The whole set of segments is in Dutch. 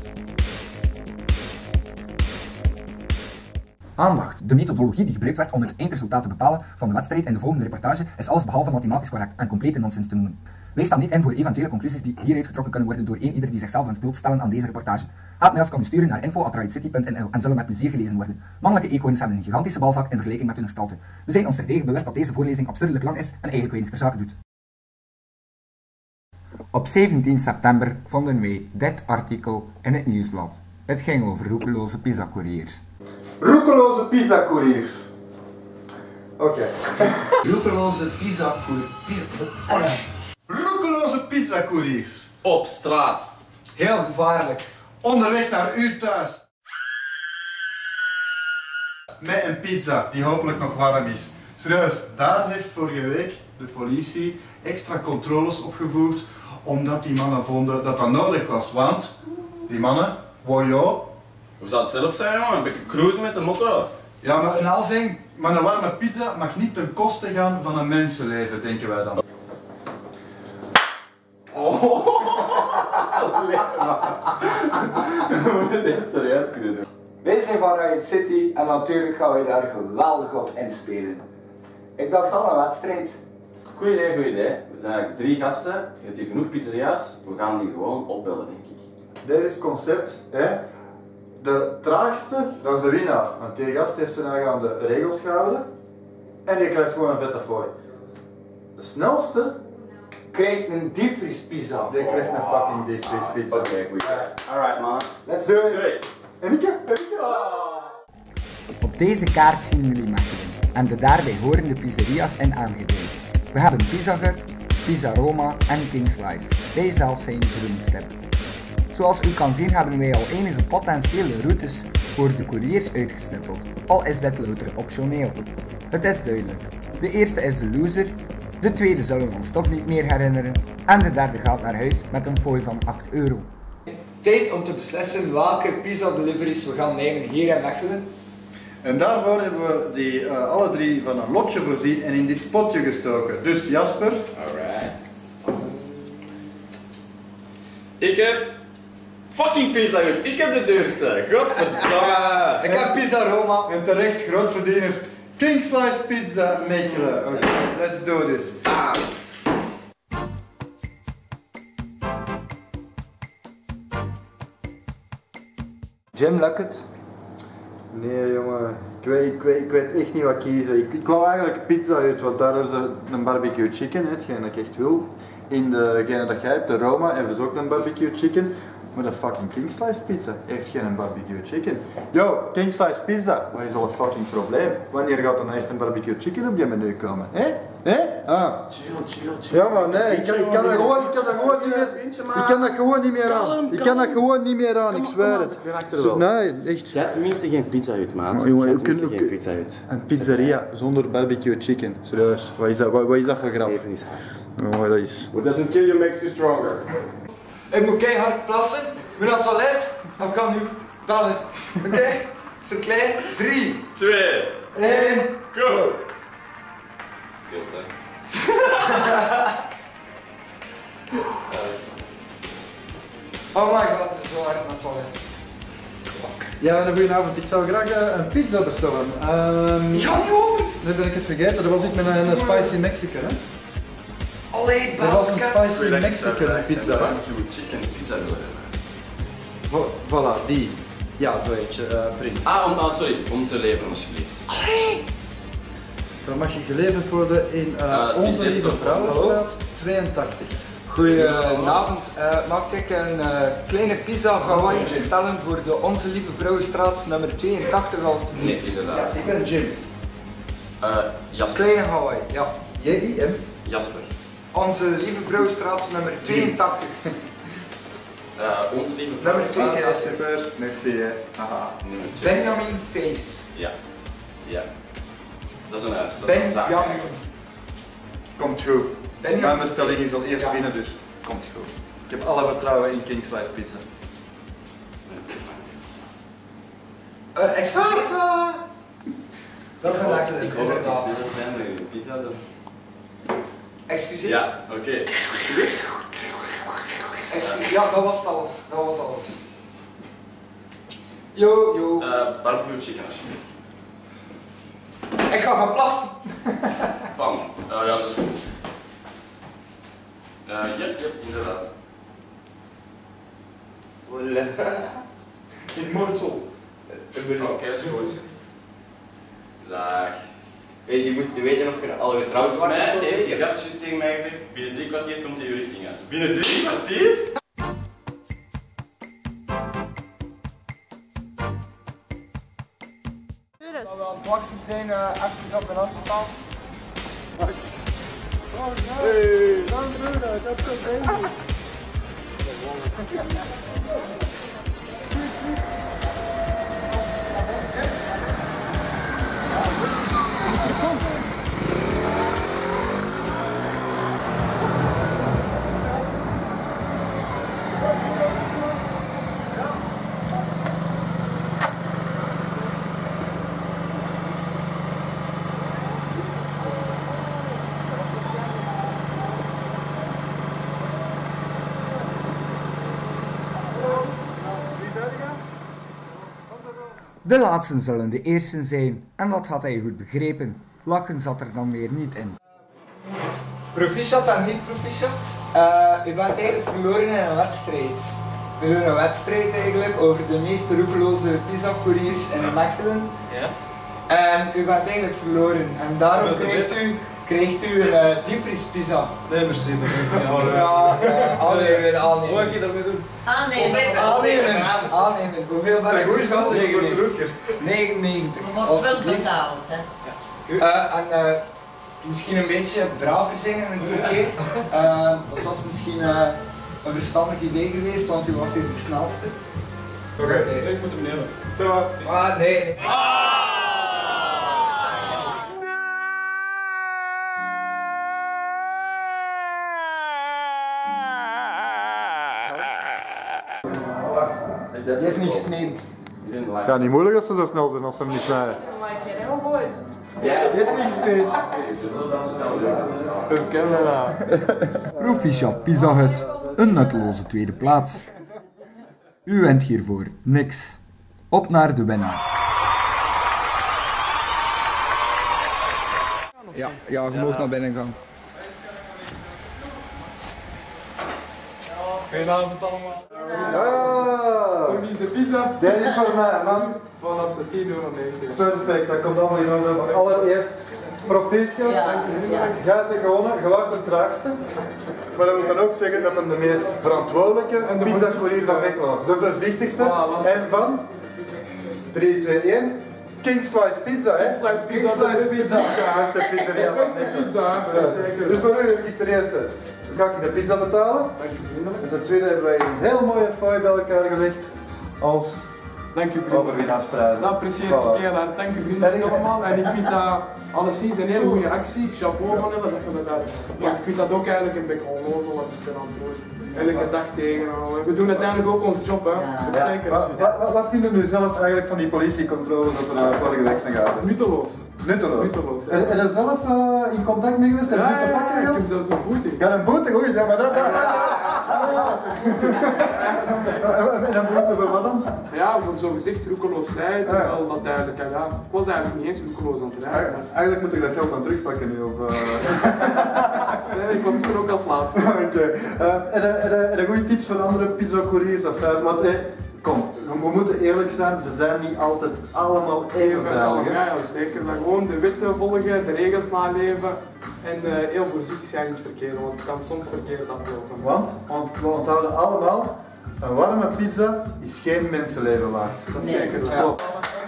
Aandacht. De methodologie die gebruikt werd om het eindresultaat te bepalen van de wedstrijd in de volgende reportage is allesbehalve mathematisch correct en complete nonsens te noemen. Wij staan niet in voor eventuele conclusies die hieruit getrokken kunnen worden door ieder die zichzelf wens blootstellen aan deze reportage. Haatmails kan u sturen naar info@riotcity.nl en zullen met plezier gelezen worden. Mannelijke eekhoorns hebben een gigantische balzak in vergelijking met hun gestalte. We zijn ons terdege bewust dat deze voorlezing absurdelijk lang is en eigenlijk weinig ter zake doet. Op 17 september vonden wij dit artikel in het nieuwsblad. Het ging over roekeloze pizzacouriers. Roekeloze pizzacouriers. Oké. Roekeloze pizzacouriers. Roekeloze pizzacouriers. Op straat. Heel gevaarlijk. Onderweg naar u thuis. Met een pizza die hopelijk nog warm is. Serieus, daar heeft vorige week de politie extra controles opgevoerd omdat die mannen vonden dat dat nodig was. Want die mannen, wojo. Hoe zou het zelf zijn, man? Een beetje cruisen met de motto. Ja, maar Snel zijn. Maar een warme pizza mag niet ten koste gaan van een mensenleven, denken wij dan. Oh. We moeten dit serieus kunnen doen. Wij zijn van Riot City en natuurlijk gaan wij daar geweldig op inspelen. Ik dacht al aan een wedstrijd. Goed idee, goed idee. We zijn eigenlijk 3 gasten, je hebt hier genoeg pizzeria's, we gaan die gewoon opbellen, denk ik. Dit is het concept. Hè. De traagste, dat is de winnaar. Want die gast heeft zijn eigen aan de regels gehouden en die krijgt gewoon een vette fooi. De snelste Krijg een diepvriespizza. die krijgt een fucking diepvriespizza. Oké, goed. Alright, man. Let's do it. Hey. Even. Op deze kaart zien jullie Mechelen en de daarbij horende pizzeria's in aangeduid. We hebben Pizza Hut, Pizza Roma en King Slice. Wij zelf zijn Groenstep. Zoals u kan zien hebben wij al enige potentiële routes voor de couriers uitgestippeld, al is dit louter optioneel. Het is duidelijk. De eerste is de loser, de tweede zullen we ons toch niet meer herinneren en de derde gaat naar huis met een fooi van €8. Tijd om te beslissen welke pizza deliveries we gaan nemen hier in Mechelen. En daarvoor hebben we die alle 3 van een lotje voorzien en in dit potje gestoken. Dus Jasper. Alright. Ik heb fucking Pizza Hut. Ik heb de duurste. Godverdomme. Ik heb Pizza Roma. En terecht grootverdiener King Slice Pizza Mechelen. Oké, let's do this. Ah. Jim, lukt het? Nee jongen, ik weet echt niet wat kiezen. Ik wou eigenlijk Pizza Hut, want daar hebben ze een barbecue chicken, hetgeen dat ik echt wil. In degene dat jij hebt, de Roma, hebben ze ook een barbecue chicken. Maar de fucking King Slice Pizza heeft geen barbecue chicken. Yo, King Slice Pizza, wat is al het fucking probleem? Wanneer gaat er nou eens een barbecue chicken op je menu komen? Hé? Ah. Chill. Ja maar nee, ik kan dat gewoon niet meer aan. Ik kan dat gewoon niet meer aan, ik zweer het. Ik ben achter wel. Nee, echt. Jij hebt tenminste geen Pizza Hut, maat. Oh, jongen, Jij hebt we tenminste kunnen geen ook- Pizza Hut. Een pizzeria zonder barbecue chicken. Serieus, wat is dat voor grap? Even is hard. Oh, dat is... What doesn't kill you makes you stronger. Ik moet keihard plassen. Ik ben aan het toilet. En we gaan nu bellen. Oké? Is het klaar? 3, 2, 1. go! Stilte. Oh my god, ik ben zo hard naar het toilet. Ja, een goede avond. Ik zou graag een pizza bestellen. Ja, niet over. Nu ben ik het vergeten. Dat was ik met een spicy Mexican, hè? Allee, Dat was een Belkat. spicy Mexican pizza, hè? Barbecue chicken pizza willen hebben. Voilà, die. Ja, zo eentje, Prins. Sorry, om te leveren alsjeblieft. Dan mag je geleverd worden in Onze die is Lieve toch- Vrouwenstraat 82. Goedenavond. Mag ik een kleine pizza Hawaii bestellen voor de Onze Lieve Vrouwenstraat nummer 82 alstublieft? Nee, inderdaad. Ja, ik ben Jim. Jasper. Kleine Hawaii, ja. J-I-M. Jasper. Onze Lieve Vrouwenstraat nummer 82. Onze lieve Nummer vrouw. 2. Ja, super. Merci, hè. Haha. Nummer 2. Benjamin Face. Ja. Ja. Dat is een huis. Dat is een zaak. Benjamin. Komt goed. Benjamin Mijn bestelling is al eerst Ja. binnen, dus komt goed. Ik heb alle vertrouwen in King Slice Pizza. Excuseer. Dat is een lekkere. Ik hoop dat die inderdaad. sneller zijn met je pizza dan. Excuseer. Ja, oké. Excuseer. Ja, dat was alles. Dat was alles. Yo. Barbecue chicken alsjeblieft. Ik ga gaan plassen. Pan. Ja, dat is goed. Ja, inderdaad. In Moortsel. Oké, dat is goed. Dag. Hey, die moest weten of je al getrouwd Volgens was. mij heeft die gast juist tegen mij gezegd, binnen 3 kwartier komt hij uw richting uit. Binnen 3 kwartier? Als we aan het wachten zijn, even op mijn hand staan. Hey, don't do that, that's so dangerous. De laatsten zullen de eersten zijn en dat had hij goed begrepen. Lachen zat er dan weer niet in. Proficiat en niet proficiat. U bent eigenlijk verloren in een wedstrijd. We doen een wedstrijd eigenlijk over de meest roekeloze pizza-couriers in Mechelen. Ja. En u bent eigenlijk verloren en daarom krijgt u een diepvriespizza. Nee, merci. Ja, aannemen. Wat ga je daarmee doen? Aannemen. Hoeveel ben ik schuldig? 99. Wordt wel betaald, hè? En misschien een beetje braver zijn in het verkeer. Dat was misschien een verstandig idee geweest, want u was hier de snelste. Oké, ik moet hem nemen. Zo. Nee. Het is niet gesneden. Ja, niet moeilijk als ze zo snel zijn als ze hem niet snijden. Het is niet gesneden. Een camera. Proficiat Pizza Hut, een nutteloze tweede plaats. U wint hiervoor niks. Op naar de winnaar. Ja, je mag naar binnen gaan. Goedenavond allemaal. Ah, Wie is de pizza? dit is voor mij, man. Vanaf de 10,90 €. Perfect, dat komt allemaal in orde. Maar allereerst, proficiat. Jij zegt gewonnen, je was de traagste. Maar dat wil dan ook zeggen dat hem de meest verantwoordelijke pizza-courier van Mechelen was. De voorzichtigste. En van 3, 2, 1. King Slice Pizza, hè? Slice pizza. Ja, dat is de pizzeria van Mechelen. Dus voor u heb ik de eerste. Dan ga ik de pizza betalen. En ten tweede hebben wij een heel mooie fooi bij elkaar gelegd als Dank u vrienden. overwinnaarsprijs. Dat apprecieer ik heel erg. Dank u vrienden allemaal. En ik vind dat alleszins een hele goede actie. Chapeau van jullie dat je dat hebt. Want ik vind dat ook eigenlijk een beetje onnozel wat ze eraan doen. Elke dag tegenhouden. We doen uiteindelijk ook onze job, hè. Dat is zeker. Wat vinden jullie zelf eigenlijk van die politiecontroles dat er vorige week zijn gehouden? Nutteloos. Nutteloos. Nutteloos, ja. En er zelf in contact mee geweest? Heb je te pakken Ik gehad? heb zelfs een boete. Ja, een boete, goed. Ja, maar dat... En een boete voor wat dan? Ja, voor zo'n gezegd roekeloosheid. Wel dat duidelijk. En ja, ik was eigenlijk niet eens roekeloos aan het rijden. Eigenlijk moet ik dat geld dan terugpakken nu, of... Nee, ik was toen ook als laatste. Oké. En een goede tips voor andere pizza-couriers, dat zijn... Want, kom, we moeten eerlijk zijn, ze zijn niet altijd allemaal even veilig. hè? Ja, zeker. Maar gewoon de wetten volgen, de regels naleven en heel voorzichtig zijn in het verkeer, want het kan soms verkeerd aflopen. Want we onthouden allemaal, een warme pizza is geen mensenleven waard. Dat is zeker. Dat klopt.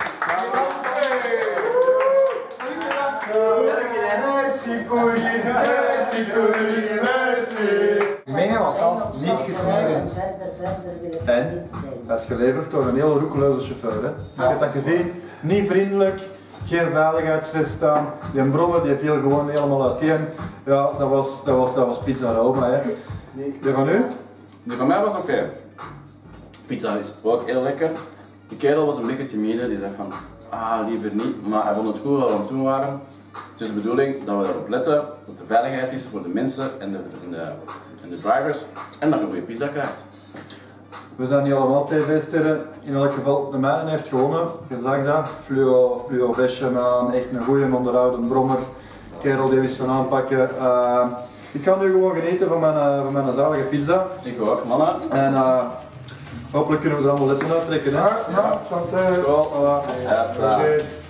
De mijne was zelfs niet gesneden. En dat is geleverd door een heel roekeloze chauffeur. Hè? Je hebt dat gezien, niet vriendelijk, geen veiligheidsvest staan. Die brommer die viel gewoon helemaal uiteen. Ja, dat was pizza Roma. Hè? Die van u? Die van mij was oké. Pizza is ook heel lekker. Die kerel was een beetje timide, die zei van, liever niet, maar hij vond het goed dat we aan het doen waren. Het is de bedoeling dat we erop letten dat de veiligheid is voor de mensen en de drivers en dat je een goede pizza krijgt. We zijn niet allemaal tv-sterren. In elk geval, de mijne heeft gewonnen. Je zag dat. Fluo Bescheman, echt een goede onderhouden brommer. Kerel die wist van aanpakken. Ik ga nu gewoon genieten van mijn zalige pizza. Ik ook, mannen. En hopelijk kunnen we er allemaal lessen uittrekken. Hè? Ja, santé. School. Voilà. Ja, Oké.